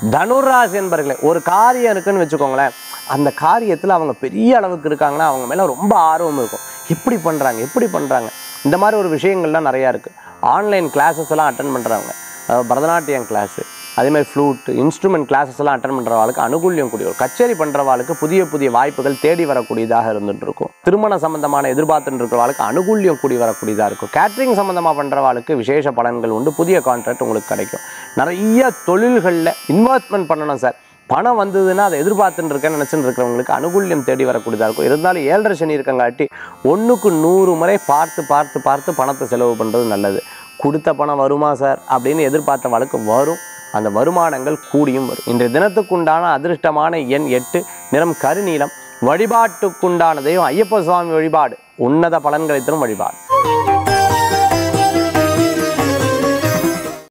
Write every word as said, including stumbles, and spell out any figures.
தனுராசி என்பர்களே, ஒரு காரியம் இருக்குன்னு வச்சுக்கோங்களேன், அந்த காரியத்தில் அவங்க பெரிய அளவுக்கு இருக்காங்கன்னா அவங்க மேலே ரொம்ப ஆர்வம் இருக்கும். எப்படி பண்ணுறாங்க எப்படி பண்ணுறாங்க இந்த மாதிரி ஒரு விஷயங்கள்லாம் நிறையா இருக்குது. ஆன்லைன் கிளாஸஸ் எல்லாம் அட்டன் பண்ணுறவங்க, பரதநாட்டியம் கிளாஸு, அதேமாதிரி ஃப்ளூட் இன்ஸ்ட்ருமெண்ட் கிளாஸஸ் எல்லாம் அட்டன் பண்ணுறவாளுக்கு அனுகூல்யம் கூடிய ஒரு கச்சேரி பண்ணுறவாளுக்கு புதிய புதிய வாய்ப்புகள் தேடி வரக்கூடியதாக இருந்துட்டு இருக்கும். திருமண சம்பந்தமான எதிர்பார்த்துட்டு இருக்கிறவாளுக்கு அனுகூல்யம் கூடி வரக்கூடியதாக இருக்கும். கேட்ரிங் சம்பந்தமாக பண்ணுறவாளுக்கு விசேஷ பலன்கள் உண்டு. புதிய கான்ட்ராக்ட் உங்களுக்கு கிடைக்கும். நிறைய தொழில்களில் இன்வெஸ்ட்மெண்ட் பண்ணணும் சார், பணம் வந்ததுன்னா அதை எதிர்பார்த்துட்டு இருக்கேன்னு நினச்சிட்டு இருக்கிறவங்களுக்கு அனுகூல்யம் தேடி வரக்கூடியதாக இருக்கும். இருந்தாலும் ஏழரை சனி இருக்கங்காட்டி ஒன்றுக்கு நூறு முறை பார்த்து பார்த்து பார்த்து பணத்தை செலவு பண்ணுறது நல்லது. கொடுத்த பணம் வருமா சார் அப்படின்னு எதிர்பார்த்தவளுக்கு வரும். அந்த வருமானங்கள் கூடியும் வரும். இன்றைய தினத்துக்குண்டான அதிர்ஷ்டமான எண் எட்டு, நிறம் கருநீலம். வழிபாட்டுக்குண்டான தெய்வம் ஐயப்ப சுவாமி வழிபாடு உன்னத பலன்களை தரும் வழிபாடு.